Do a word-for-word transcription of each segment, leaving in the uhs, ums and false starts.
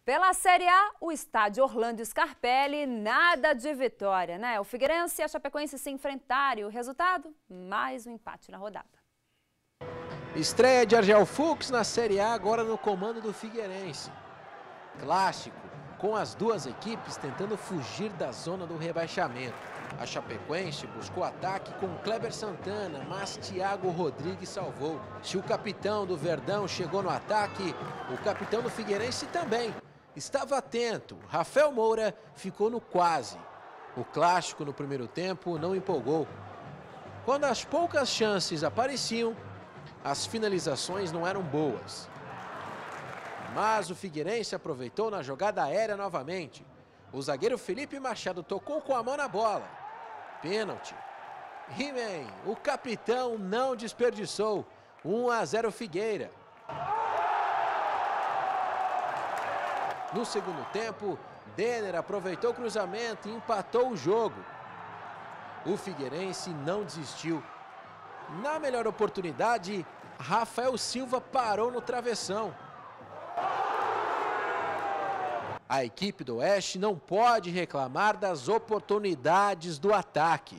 Pela Série A, o estádio Orlando Scarpelli, nada de vitória, né? O Figueirense e a Chapecoense se enfrentaram e o resultado, mais um empate na rodada. Estreia de Argel Fux na Série A, agora no comando do Figueirense. Clássico, com as duas equipes tentando fugir da zona do rebaixamento. A Chapecoense buscou ataque com Kleber Santana, mas Thiago Rodrigues salvou. Se o capitão do Verdão chegou no ataque, o capitão do Figueirense também. Estava atento, Rafael Moura ficou no quase. O clássico no primeiro tempo não empolgou. Quando as poucas chances apareciam, as finalizações não eram boas. Mas o Figueirense aproveitou na jogada aérea novamente. O zagueiro Felipe Machado tocou com a mão na bola. Pênalti. He-Man, o capitão, não desperdiçou. um a zero Figueira. No segundo tempo, Denner aproveitou o cruzamento e empatou o jogo. O Figueirense não desistiu. Na melhor oportunidade, Rafael Silva parou no travessão. A equipe do Oeste não pode reclamar das oportunidades do ataque.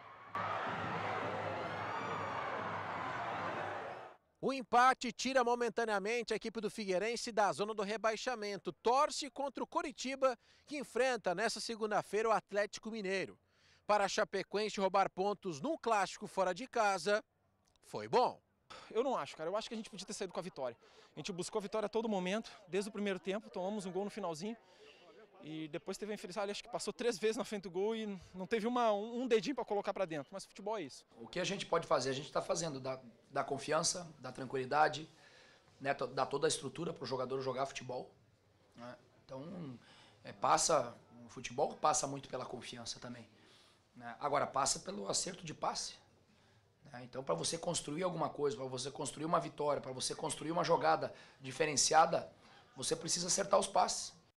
O empate tira momentaneamente a equipe do Figueirense da zona do rebaixamento. Torce contra o Coritiba, que enfrenta nesta segunda-feira o Atlético Mineiro. Para a Chapecoense roubar pontos num clássico fora de casa, foi bom. Eu não acho, cara. Eu acho que a gente podia ter saído com a vitória. A gente buscou a vitória a todo momento, desde o primeiro tempo, tomamos um gol no finalzinho. E depois teve a infelicidade, acho que passou três vezes na frente do gol e não teve uma, um dedinho para colocar para dentro. Mas futebol é isso. O que a gente pode fazer? A gente está fazendo, dá, dá confiança, dá tranquilidade, né, dá toda a estrutura para o jogador jogar futebol. Né? Então, é, passa, o futebol passa muito pela confiança também. Né? Agora, passa pelo acerto de passe. Né? Então, para você construir alguma coisa, para você construir uma vitória, para você construir uma jogada diferenciada, você precisa acertar os passes.